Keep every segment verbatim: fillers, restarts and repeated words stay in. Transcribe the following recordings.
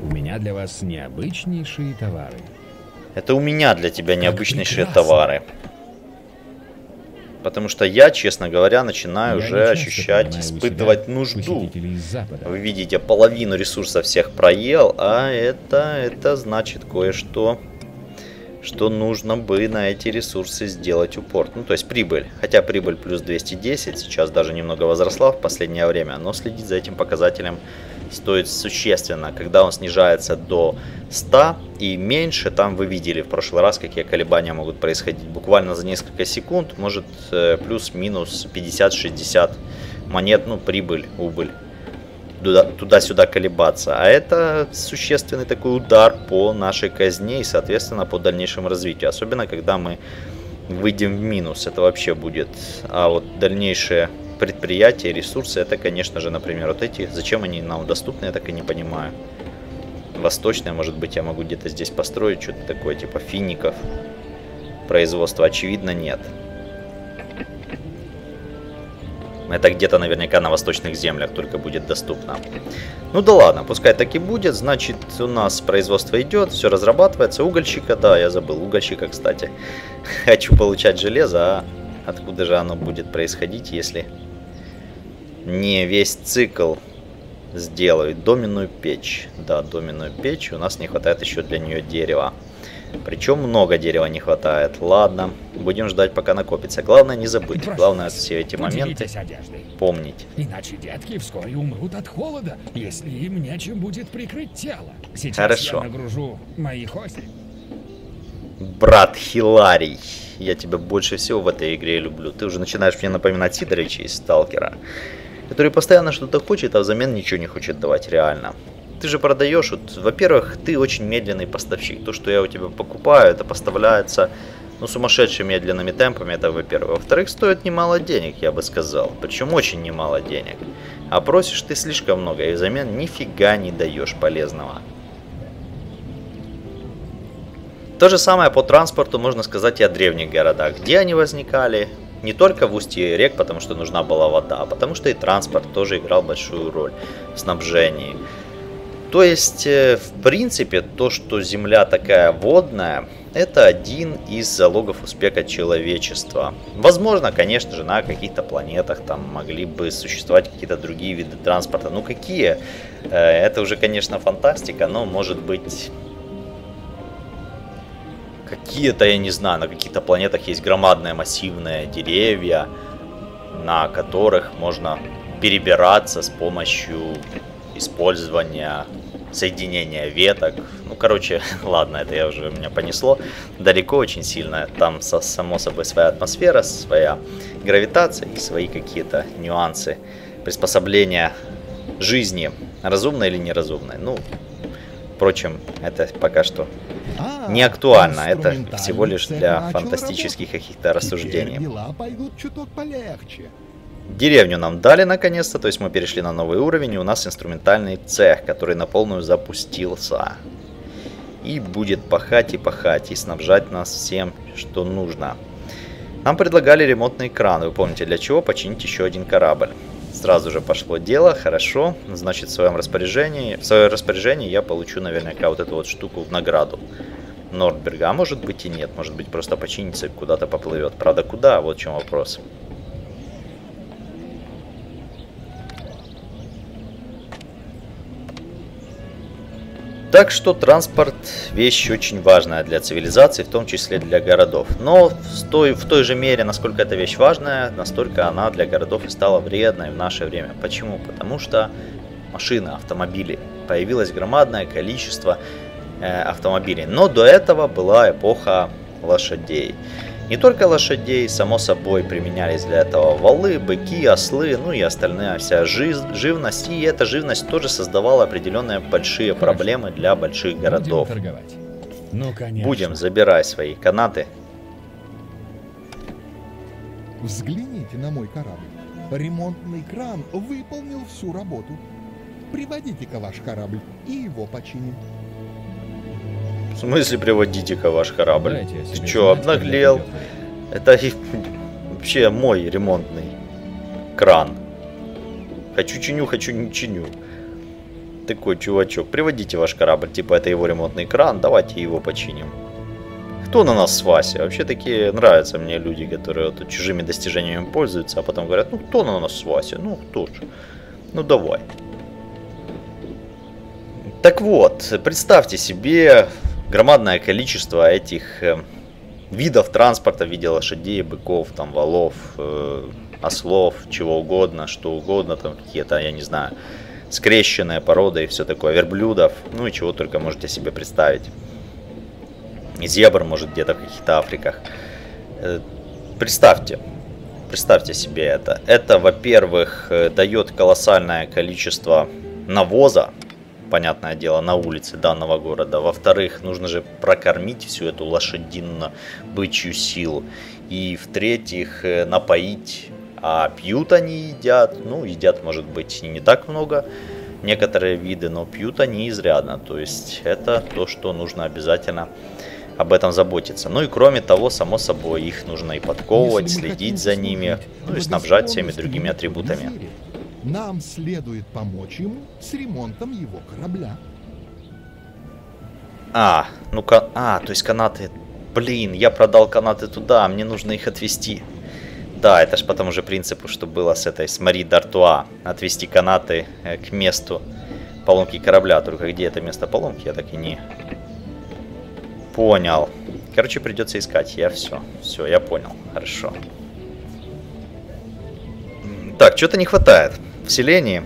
У меня для вас необычнейшие товары. Это у меня для тебя необычнейшие товары. Потому что я, честно говоря, начинаю Я уже ощущать, испытывать нужду. Вы видите, половину ресурсов всех проел, а это, это значит кое-что, что нужно бы на эти ресурсы сделать упор. Ну, то есть прибыль. Хотя прибыль плюс двести десять, сейчас даже немного возросла в последнее время, но следить за этим показателем стоит существенно. Когда он снижается до ста и меньше, там вы видели в прошлый раз, какие колебания могут происходить. Буквально за несколько секунд может плюс-минус пятьдесят-шестьдесят монет, ну, прибыль, убыль, туда-сюда колебаться. А это существенный такой удар по нашей казне и, соответственно, по дальнейшему развитию. Особенно, когда мы выйдем в минус. Это вообще будет. А вот дальнейшие предприятия, ресурсы, это, конечно же, например, вот эти. Зачем они нам доступны, я так и не понимаю. Восточное, может быть, я могу где-то здесь построить что-то такое, типа фиников. Производства, очевидно, нет. Это где-то наверняка на восточных землях только будет доступно. Ну да ладно, пускай так и будет. Значит, у нас производство идет, все разрабатывается. Угольщика, да, я забыл. Угольщика, кстати. Хочу получать железо, а откуда же оно будет происходить, если не весь цикл сделают? Доменную печь. Да, доменную печь. У нас не хватает еще для нее дерева. Причем много дерева не хватает. Ладно, будем ждать, пока накопится. Главное не забыть. Прошу Главное вас, все эти моменты одеждой. помнить. Иначе детки вскоре умрут от холода, если им нечем будет прикрыть тело. Сейчас Хорошо. я нагружу моих оси. Брат Хиларий, я тебя больше всего в этой игре люблю. Ты уже начинаешь мне напоминать Сидорича из Сталкера, который постоянно что-то хочет, а взамен ничего не хочет давать реально. Ты же продаешь, вот, во-первых, ты очень медленный поставщик. То, что я у тебя покупаю, это поставляется, ну, сумасшедшими медленными темпами, это во-первых. Во-вторых, стоит немало денег, я бы сказал. Причем очень немало денег. А просишь ты слишком много, и взамен нифига не даешь полезного. То же самое по транспорту можно сказать и о древних городах. Где они возникали? Не только в устье рек, потому что нужна была вода, а потому что и транспорт тоже играл большую роль в снабжении. То есть, в принципе, то, что Земля такая водная, это один из залогов успеха человечества. Возможно, конечно же, на каких-то планетах там могли бы существовать какие-то другие виды транспорта. Ну, какие? Это уже, конечно, фантастика, но, может быть, какие-то, я не знаю, на каких-то планетах есть громадные массивные деревья, на которых можно перебираться с помощью использования соединения веток. Ну, короче, ладно, это я уже, меня понесло далеко очень сильно. Там, со, само собой, своя атмосфера, своя гравитация и свои какие-то нюансы приспособления жизни, разумной или неразумной. Ну, впрочем, это пока что не актуально. Это всего лишь для фантастических каких-то рассуждений. Дела пойдут чуток полегче. Деревню нам дали наконец-то, то есть мы перешли на новый уровень, и у нас инструментальный цех, который на полную запустился. И будет пахать и пахать, и снабжать нас всем, что нужно. Нам предлагали ремонтный кран, вы помните для чего? Починить еще один корабль. Сразу же пошло дело, хорошо, значит в своем распоряжении, в свое распоряжение я получу наверняка вот эту вот штуку в награду Нордберга, а может быть и нет, может быть просто починится и куда-то поплывет. Правда куда, вот в чем вопрос. Так что транспорт вещь очень важная для цивилизации, в том числе для городов. Но в той, в той же мере, насколько эта вещь важная, настолько она для городов и стала вредной в наше время. Почему? Потому что машины, автомобили. Появилось громадное количество э, автомобилей. Но до этого была эпоха лошадей. Не только лошадей, само собой, применялись для этого валы, быки, ослы, ну и остальная вся жив живность. И эта живность тоже создавала определенные большие проблемы для больших городов. Будем торговать. Ну, конечно. Будем, забирай свои канаты. Взгляните на мой корабль. Ремонтный кран выполнил всю работу. Приводите-ка ваш корабль и его починим. В смысле приводите-ка ваш корабль? Дайте я Ты себе чё, знать, обнаглел? когда Это и вообще мой ремонтный кран. Хочу чиню, хочу не чиню. Такой чувачок. Приводите ваш корабль. Типа это его ремонтный кран. Давайте его починим. Кто на нас с Васей? Вообще такие нравятся мне люди, которые вот чужими достижениями пользуются, а потом говорят, ну кто на нас с Васей? Ну кто же? Ну давай. Так вот, представьте себе громадное количество этих э, видов транспорта в виде лошадей, быков, там, валов, э, ослов, чего угодно, что угодно, там какие-то, я не знаю, скрещенные породы и все такое, верблюдов, ну и чего только можете себе представить. И зебр, может, где-то в каких-то Африках. Э, представьте, представьте себе это. Это, во-первых, дает колоссальное количество навоза, понятное дело, на улице данного города. Во-вторых, нужно же прокормить всю эту лошадино-бычью силу. И в-третьих, напоить. А пьют они, едят. Ну, едят, может быть, и не так много некоторые виды, но пьют они изрядно. То есть это то, что нужно обязательно об этом заботиться. Ну и кроме того, само собой, их нужно и подковывать, следить за ними, ну и снабжать всеми другими атрибутами. Нам следует помочь ему с ремонтом его корабля. А, ну-ка, а, то есть канаты. Блин, я продал канаты туда, мне нужно их отвезти. Да, это ж по тому же принципу, что было с этой, с Мари Д'Артуа. Отвезти канаты э, к месту поломки корабля. Только где это место поломки, я так и не понял. Короче, придется искать. Я все, все, я понял. Хорошо. Так, что-то не хватает в селении.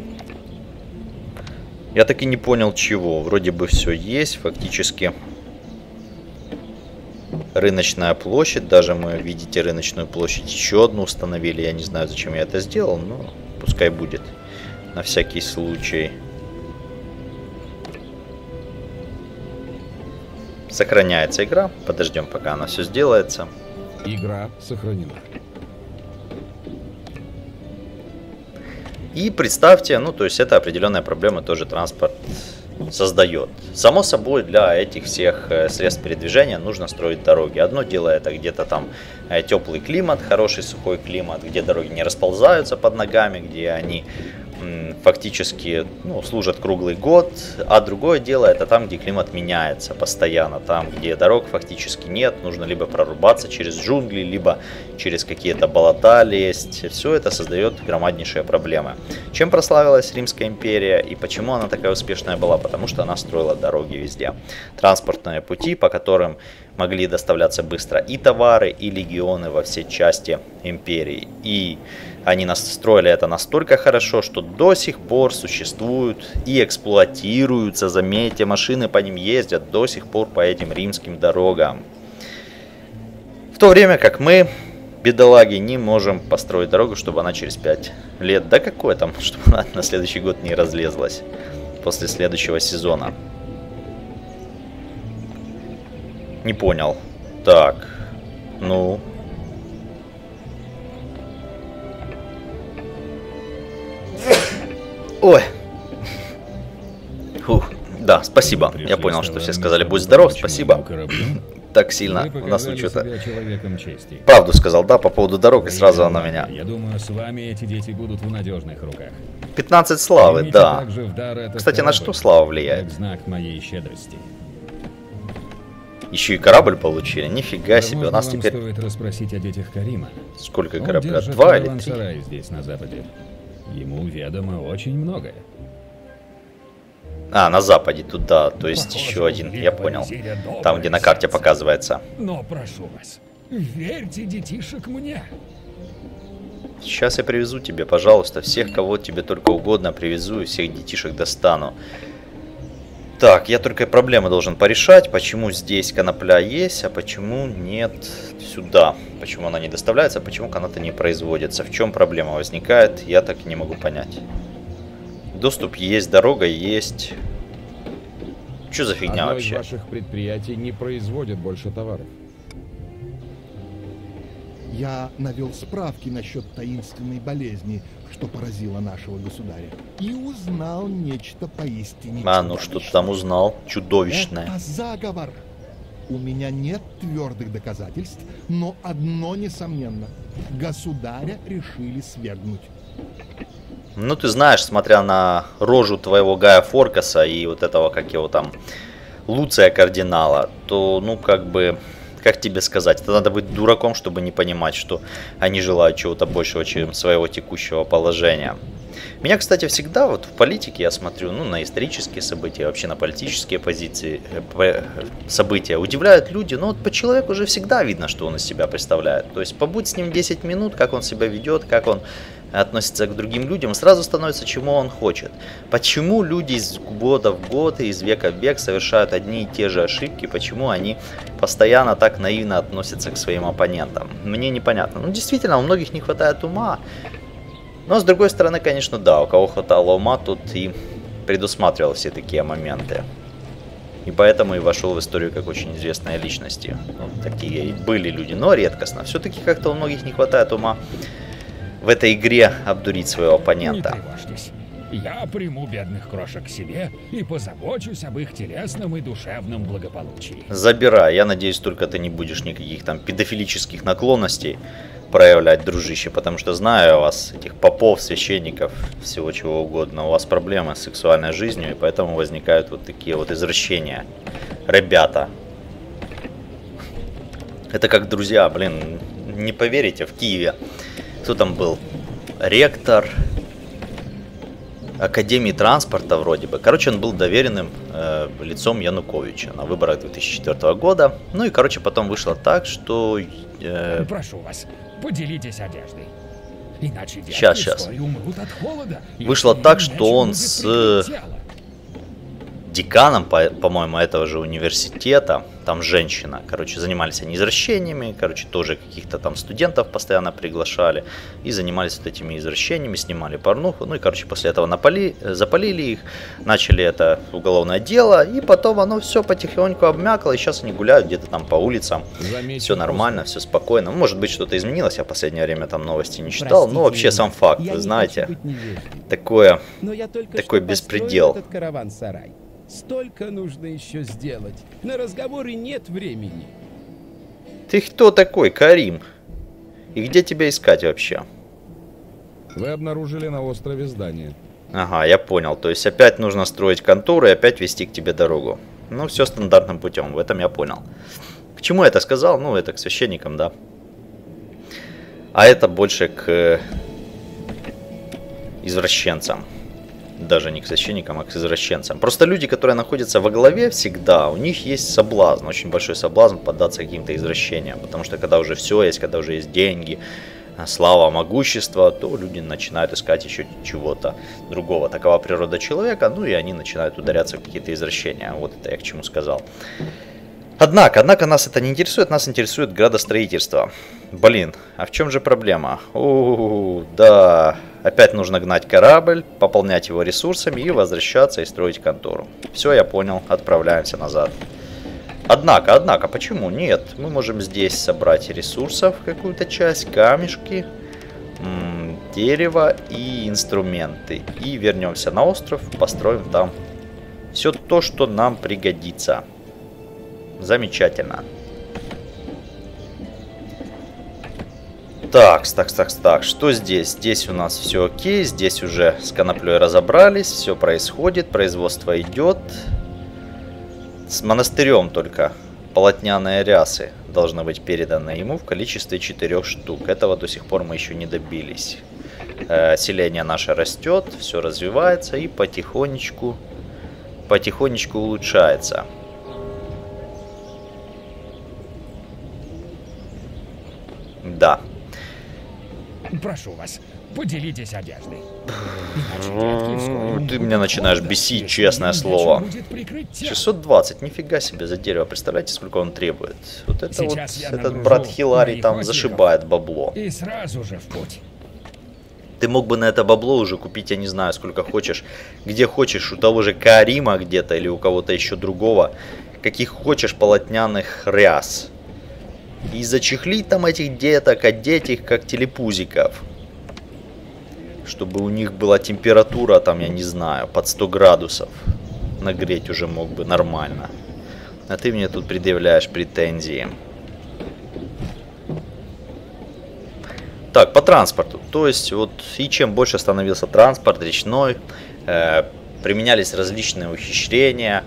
Я так и не понял чего. Вроде бы все есть, фактически. Рыночная площадь. Даже мы, видите, рыночную площадь еще одну установили. Я не знаю, зачем я это сделал, но пускай будет. На всякий случай. Сохраняется игра. Подождем, пока она все сделается. Игра сохранена. И представьте, ну, то есть это определенная проблема тоже транспорт создает. Само собой, для этих всех средств передвижения нужно строить дороги. Одно дело это где-то там теплый климат, хороший сухой климат, где дороги не расползаются под ногами, где они фактически, ну, служат круглый год, а другое дело это там, где климат меняется постоянно, там, где дорог фактически нет, нужно либо прорубаться через джунгли, либо через какие-то болота лезть. Все это создает громаднейшие проблемы. Чем прославилась Римская империя и почему она такая успешная была? Потому что она строила дороги везде. Транспортные пути, по которым могли доставляться быстро и товары, и легионы во все части империи. И они настроили это настолько хорошо, что до сих пор существуют и эксплуатируются, заметьте, машины по ним ездят до сих пор по этим римским дорогам. В то время как мы, бедолаги, не можем построить дорогу, чтобы она через пять лет, да какой там, чтобы она на следующий год не разлезлась после следующего сезона. Не понял. Так, ну... Ой. Фух. Да, спасибо. Я понял, что все сказали будь здоров, спасибо. Так сильно у нас что-то... Правду сказал, да, по поводу дорог, и сразу она меня... Я думаю, с вами эти дети будут в надежных руках. пятнадцать славы, да. Кстати, на что слава влияет? Знак моей щедрости. Еще и корабль получили, нифига себе, у нас теперь... Стоит расспросить о детях Карима. Сколько корабля? Два или три? Здесь, на западе. Ему ведомо очень многое. А, на западе, туда, то есть Похоже, еще один, я понял. Там, где на карте показывается. Но прошу вас, верьте детишек мне. Сейчас я привезу тебе, пожалуйста, всех, кого тебе только угодно, привезу и всех детишек достану. Так, я только проблемы должен порешать, почему здесь конопля есть, а почему нет сюда. Почему она не доставляется, а почему канаты не производятся. В чем проблема возникает, я так и не могу понять. Доступ есть, дорога есть. Что за фигня Одно вообще? из ваших предприятий не производит больше товаров. Я навел справки насчет таинственной болезни, что поразила нашего государя, и узнал нечто поистине А, ну что ты там узнал? Чудовищное. Это заговор. У меня нет твердых доказательств, но одно несомненно. Государя решили свергнуть. Ну, ты знаешь, смотря на рожу твоего Гая Форкаса и вот этого, как его там, Луция Кардинала, то, ну, как бы, как тебе сказать, это надо быть дураком, чтобы не понимать, что они желают чего-то большего, чем своего текущего положения. Меня, кстати, всегда вот в политике я смотрю, ну, на исторические события, вообще на политические позиции, э, события. Удивляют люди, но вот по человеку уже всегда видно, что он из себя представляет. То есть побудь с ним десять минут, как он себя ведет, как он относится к другим людям, сразу становится, чему он хочет. Почему люди из года в год и из века в век совершают одни и те же ошибки, почему они постоянно так наивно относятся к своим оппонентам. Мне непонятно. Ну, действительно, у многих не хватает ума. Но, с другой стороны, конечно, да, у кого хватало ума, тут и предусматривал все такие моменты. И поэтому и вошел в историю как очень известные личности. Ну, такие и были люди, но редкостно. Все-таки как-то у многих не хватает ума в этой игре обдурить своего оппонента. Не тревожьтесь. Я приму бедных крошек к себе и позабочусь об их телесном и душевном благополучии. Забирай. Я надеюсь, только ты не будешь никаких там педофилических наклонностей проявлять, дружище, потому что знаю вас, этих попов, священников, всего чего угодно, у вас проблемы с сексуальной жизнью, и поэтому возникают вот такие вот извращения. Ребята. Это как, друзья, блин, не поверите, в Киеве, кто там был? Ректор Академии транспорта вроде бы. Короче, он был доверенным э, лицом Януковича на выборах две тысячи четвёртого года. Ну и, короче, потом вышло так, что... Э... Прошу вас, поделитесь одеждой. Иначе сейчас, сейчас. умрут от холода. Вышло так, что он с деканом, по-моему, по этого же университета, там женщина, короче, занимались они извращениями, короче, тоже каких-то там студентов постоянно приглашали и занимались вот этими извращениями, снимали порнуху, ну и, короче, после этого напали, запалили их, начали это уголовное дело, и потом оно все потихоньку обмякло, и сейчас они гуляют где-то там по улицам, Заметил, все нормально, все спокойно, может быть, что-то изменилось, я в последнее время там новости не читал, Простите, но вообще сам факт, вы знаете, такое, такой беспредел. Этот караван-сарай. Столько нужно еще сделать. На разговоры нет времени. Ты кто такой, Карим? И где тебя искать вообще? Вы обнаружили на острове здание. Ага, я понял. То есть опять нужно строить контору и опять вести к тебе дорогу. Ну, все стандартным путем, в этом я понял. К чему я это сказал? Ну, это к священникам, да. А это больше к извращенцам. Даже не к священникам, а к извращенцам. Просто люди, которые находятся во главе всегда, у них есть соблазн, очень большой соблазн поддаться каким-то извращениям. Потому что когда уже все есть, когда уже есть деньги, слава, могущество, то люди начинают искать еще чего-то другого. Такова природа человека, ну и они начинают ударяться в какие-то извращения. Вот это я к чему сказал. Однако, однако нас это не интересует, нас интересует градостроительство. Блин, а в чем же проблема? У-у-у, да, опять нужно гнать корабль, пополнять его ресурсами и возвращаться и строить контору. Все, я понял, отправляемся назад. Однако, однако, почему нет? Мы можем здесь собрать ресурсов, какую-то часть, камешки, м- дерево и инструменты. И вернемся на остров, построим там все то, что нам пригодится. Замечательно. Так, так, так, так, что здесь? Здесь у нас все окей, здесь уже с коноплей разобрались, все происходит, производство идет. С монастырем только полотняные рясы должны быть переданы ему в количестве четырех штук. Этого до сих пор мы еще не добились. Э, селение наше растет, все развивается и потихонечку, потихонечку улучшается. Да. Прошу вас, поделитесь одеждой. Ты меня начинаешь бесить, честное слово. шестьсот двадцать, нифига себе за дерево. Представляете, сколько он требует? Вот это вот, этот брат Хиларий там зашибает бабло. И сразу же в путь. Ты мог бы на это бабло уже купить, я не знаю, сколько хочешь. Где хочешь, у того же Карима где-то или у кого-то еще другого. Каких хочешь полотняных ряс. И зачехлить там этих деток, одеть их как телепузиков. Чтобы у них была температура там, я не знаю, под сто градусов. Нагреть уже мог бы нормально. А ты мне тут предъявляешь претензии. Так, по транспорту. То есть, вот и чем больше становился транспорт речной, э, применялись различные ухищрения.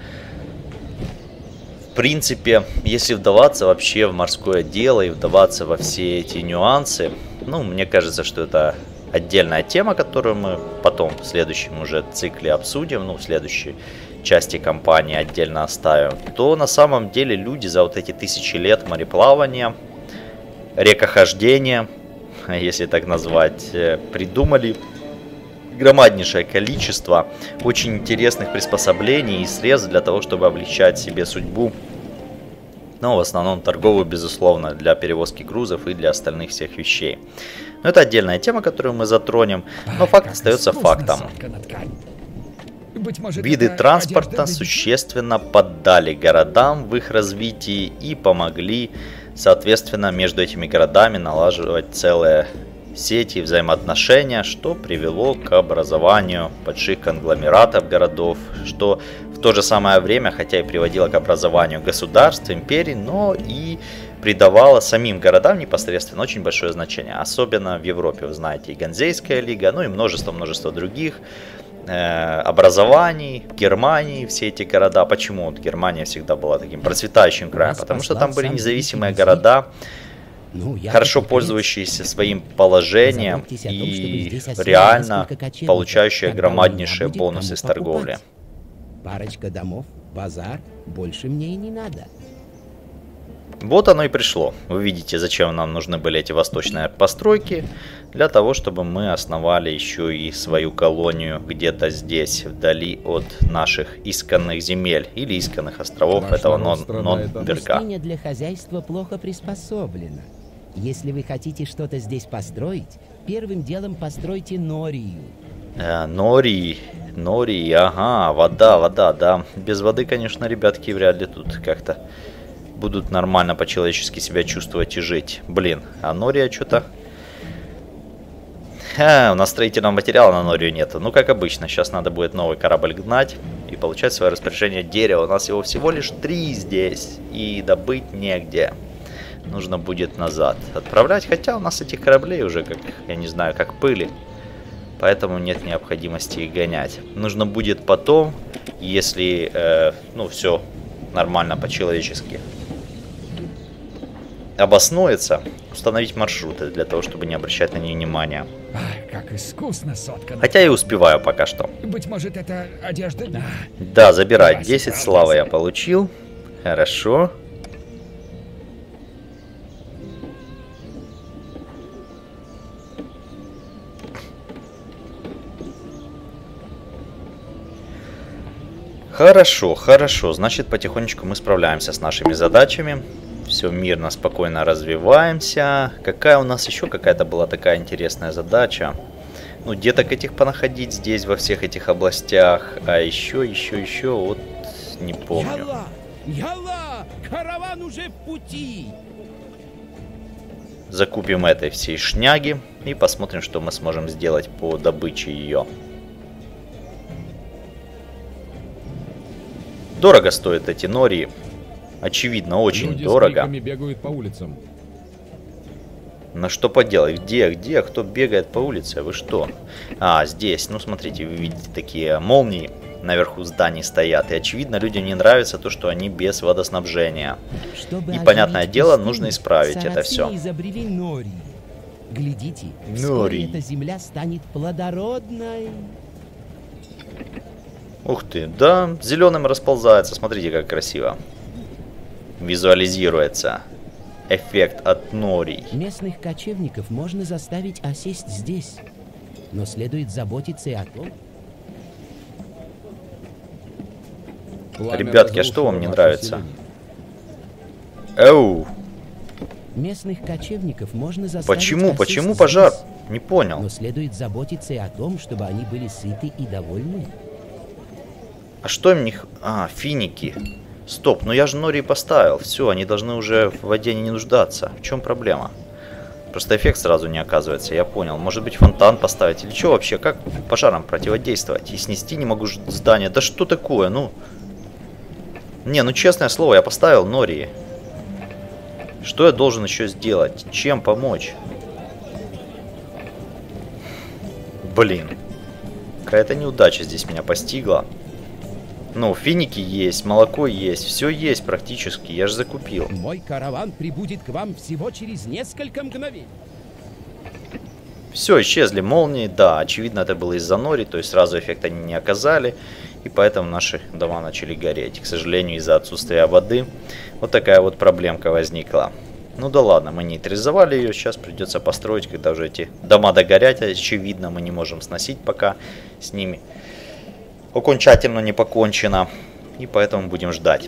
В принципе, если вдаваться вообще в морское дело и вдаваться во все эти нюансы, ну, мне кажется, что это отдельная тема, которую мы потом в следующем уже цикле обсудим, ну, в следующей части кампании отдельно оставим, то на самом деле люди за вот эти тысячи лет мореплавания, рекохождения, если так назвать, придумали громаднейшее количество очень интересных приспособлений и средств для того, чтобы облегчать себе судьбу. Но в основном торговую, безусловно, для перевозки грузов и для остальных всех вещей. Но это отдельная тема, которую мы затронем, но факт как остается фактом. Может, виды транспорта существенно поддали городам в их развитии и помогли, соответственно, между этими городами налаживать целые сети и взаимоотношения, что привело к образованию больших конгломератов городов, что в то же самое время, хотя и приводило к образованию государств, империй, но и придавало самим городам непосредственно очень большое значение. Особенно в Европе, вы знаете, и Ганзейская лига, ну и множество-множество других э, образований. В Германии все эти города. Почему вот Германия всегда была таким процветающим краем? Потому что там были независимые города, Ну, хорошо пользующиеся своим положением и реально получающие громаднейшие бонусы с торговли. Парочка домов, базар, больше мне и не надо. Вот оно и пришло. Вы видите, зачем нам нужны были эти восточные постройки. Для того, чтобы мы основали еще и свою колонию где-то здесь, вдали от наших исконных земель или исконных островов Ваш этого Норнберга. Пустыня для хозяйства плохо приспособлена. Если вы хотите что-то здесь построить, первым делом постройте Норию. Э, Нории, Нории, ага, вода, вода, да. Без воды, конечно, ребятки вряд ли тут как-то будут нормально по-человечески себя чувствовать и жить. Блин, а Нория что-то... Ха, у нас строительного материала на Норию нету. Ну, как обычно, сейчас надо будет новый корабль гнать и получать в свое распоряжение дерево. У нас его всего лишь три здесь, и добыть негде. Нужно будет назад отправлять, хотя у нас этих кораблей уже, как я не знаю, как пыли. Поэтому нет необходимости их гонять. Нужно будет потом, если, э, ну, все нормально по-человечески обоснуется, установить маршруты для того, чтобы не обращать на них внимания. Ах, как искусно соткано. Хотя и успеваю пока что. Быть может, это одежда? Да, да, забирать. десять славы я получил. Хорошо. Хорошо, хорошо. Значит, потихонечку мы справляемся с нашими задачами. Все мирно, спокойно развиваемся. Какая у нас еще какая-то была такая интересная задача? Ну, деток этих понаходить здесь, во всех этих областях. А еще, еще, еще, вот не помню. Ялла! Ялла! Караван уже в пути! Закупим этой всей шняги и посмотрим, что мы сможем сделать по добыче ее. Дорого стоят эти нории. Очевидно, очень Люди дорого. Люди бегают по улицам. Но что поделать? Где, где? Кто бегает по улице? Вы что? А, здесь. Ну, смотрите, вы видите, такие молнии наверху зданий стоят. И, очевидно, людям не нравится то, что они без водоснабжения. Чтобы и, понятное дело, пустыню, нужно исправить это все. Изобрели нории. Глядите, Нории. вскоре эта земля станет плодородной. Ух ты, да, зеленым расползается. Смотрите, как красиво визуализируется эффект от норий. Местных кочевников можно заставить осесть здесь, но следует заботиться и о том... Пламя Ребятки, а что вам не наше нравится? селение. Эу! Местных кочевников можно заставить Почему? осесть Почему здесь, пожар? Не понял. но следует заботиться и о том, чтобы они были сыты и довольны. А что им не... х- А, финики. Стоп, ну я же нории поставил. Все, они должны уже в воде не нуждаться. В чем проблема? Просто эффект сразу не оказывается, я понял. Может быть, фонтан поставить или что вообще? Как пожарам противодействовать? И снести не могу ж- здание. Да что такое, ну? Не, ну честное слово, я поставил нории. Что я должен еще сделать? Чем помочь? Блин. Какая-то неудача здесь меня постигла. Ну, финики есть, молоко есть, все есть практически, я же закупил. Мой караван прибудет к вам всего через несколько мгновений. Все, исчезли молнии, да, очевидно это было из-за нори, то есть сразу эффект они не оказали, и поэтому наши дома начали гореть. К сожалению, из-за отсутствия воды вот такая вот проблемка возникла. Ну да ладно, мы нейтрализовали ее, сейчас придется построить, когда уже эти дома догорят, очевидно, мы не можем сносить пока с ними. Окончательно не покончено, и поэтому будем ждать.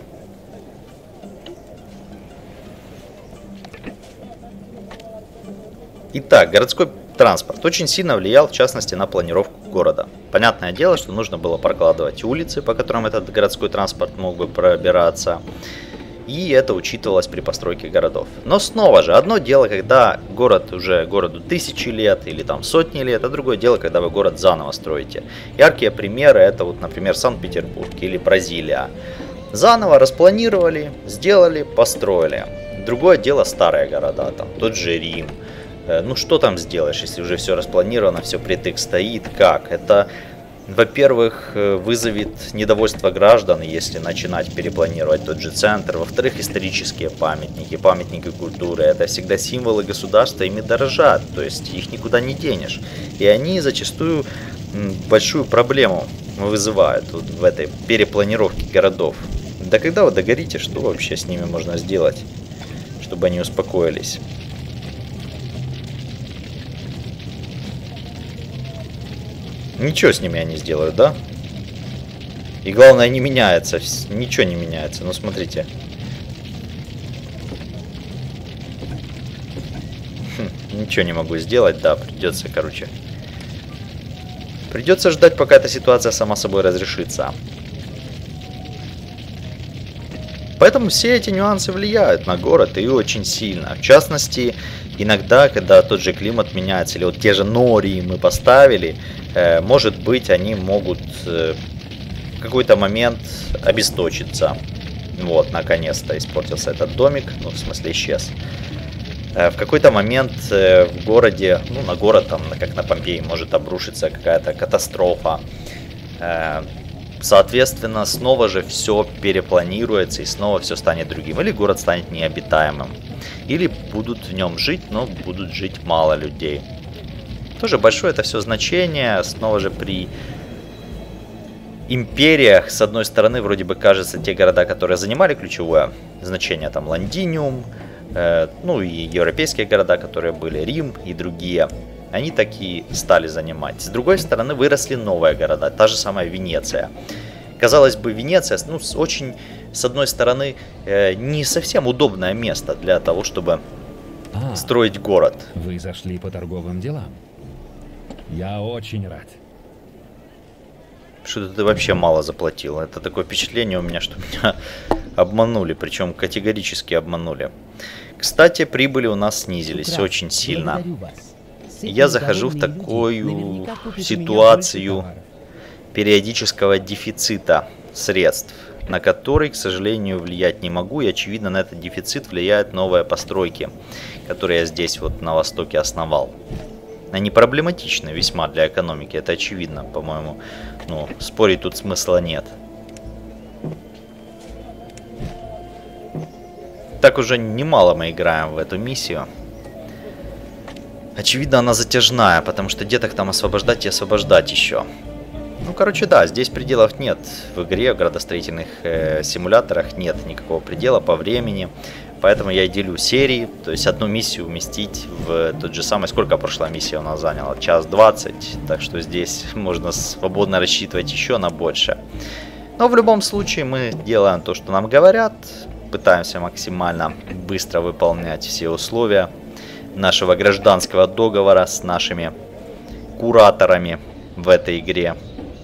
Итак, городской транспорт очень сильно влиял, в частности, на планировку города. Понятное дело, что нужно было прокладывать улицы, по которым этот городской транспорт мог бы пробираться. И это учитывалось при постройке городов. Но снова же, одно дело, когда город уже городу тысячи лет или там сотни лет, а другое дело, когда вы город заново строите. Яркие примеры это вот, например, Санкт-Петербург или Бразилия. Заново распланировали, сделали, построили. Другое дело старые города, там тот же Рим. Ну что там сделаешь, если уже все распланировано, все притык стоит, как? Это, во-первых, вызовет недовольство граждан, если начинать перепланировать тот же центр. Во-вторых, исторические памятники, памятники культуры, это всегда символы государства, ими дорожат, то есть их никуда не денешь. И они зачастую большую проблему вызывают вот в этой перепланировке городов. Да когда вы догорите, что вообще с ними можно сделать, чтобы они успокоились? Ничего с ними я не сделаю, да? И главное, не меняется. Ничего не меняется. Ну, смотрите. Хм, ничего не могу сделать, да, придется, короче. Придется ждать, пока эта ситуация сама собой разрешится. Поэтому все эти нюансы влияют на город и очень сильно. В частности, иногда, когда тот же климат меняется, или вот те же нори мы поставили, э, может быть, они могут э, в какой-то момент обесточиться. Вот, наконец-то испортился этот домик, ну, в смысле, исчез. Э, в какой-то момент э, в городе, ну, на город, там, как на Помпеи, может обрушиться какая-то катастрофа. Э, Соответственно, снова же все перепланируется и снова все станет другим. Или город станет необитаемым. Или будут в нем жить, но будут жить мало людей. Тоже большое это все значение. Снова же при империях, с одной стороны, вроде бы кажется, те города, которые занимали ключевое значение, там Лондиниум, э, ну и европейские города, которые были, Рим и другие, они такие стали занимать. С другой стороны, выросли новые города, та же самая Венеция. Казалось бы, Венеция, ну, очень, с одной стороны, э, не совсем удобное место для того, чтобы а, строить город. Вы зашли по торговым делам? Я очень рад. Что-то ты вообще мало заплатил. Это такое впечатление у меня, что меня обманули, причем категорически обманули. Кстати, прибыли у нас снизились Прекрасно. очень сильно. Я захожу в такую ситуацию периодического дефицита средств, на который, к сожалению, влиять не могу. И, очевидно, на этот дефицит влияют новые постройки, которые я здесь вот на востоке основал. Они проблематичны весьма для экономики, это очевидно, по-моему. Ну, спорить тут смысла нет. Так уже немало мы играем в эту миссию. Очевидно, она затяжная, потому что деток там освобождать и освобождать еще. Ну, короче, да, здесь пределов нет. В игре, в градостроительных э, симуляторах нет никакого предела по времени. Поэтому я и делю серии. То есть одну миссию уместить в тот же самый... Сколько прошлая миссия у нас заняла? час двадцать. Так что здесь можно свободно рассчитывать еще на больше. Но в любом случае мы делаем то, что нам говорят. Пытаемся максимально быстро выполнять все условия нашего гражданского договора с нашими кураторами в этой игре.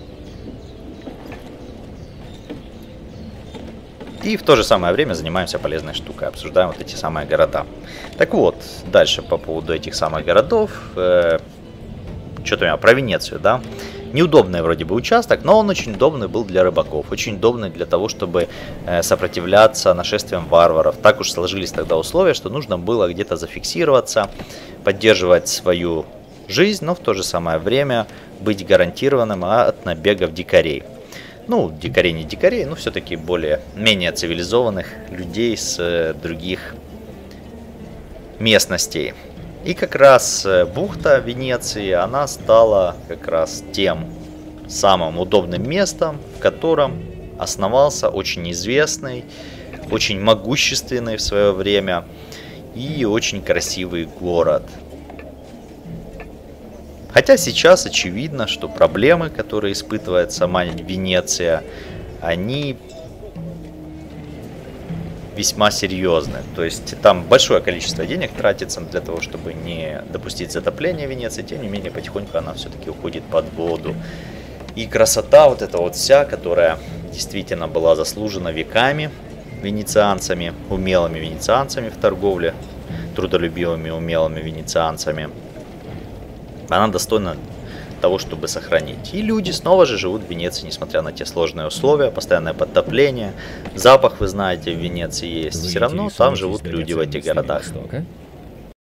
И в то же самое время занимаемся полезной штукой, обсуждаем вот эти самые города. Так вот, дальше по поводу этих самых городов. Э, Что-то у меня про Венецию, да? Неудобный вроде бы участок, но он очень удобный был для рыбаков. Очень удобный для того, чтобы э, сопротивляться нашествиям варваров. Так уж сложились тогда условия, что нужно было где-то зафиксироваться, поддерживать свою жизнь, но в то же самое время быть гарантированным от набегов дикарей. Ну, дикарей не дикарей, но все-таки более, менее цивилизованных людей с других местностей. И как раз бухта Венеции, она стала как раз тем самым удобным местом, в котором основался очень известный, очень могущественный в свое время и очень красивый город. Хотя сейчас очевидно, что проблемы, которые испытывает сама Венеция, они весьма серьезны. То есть там большое количество денег тратится для того, чтобы не допустить затопления Венеции. Тем не менее, потихоньку она все-таки уходит под воду. И красота вот эта вот вся, которая действительно была заслужена веками венецианцами, умелыми венецианцами в торговле, трудолюбивыми умелыми венецианцами, она достойна того, чтобы сохранить. И люди снова же живут в Венеции, несмотря на те сложные условия, постоянное подтопление, запах, вы знаете, в Венеции есть. Все равно там живут люди в этих городах. Востока?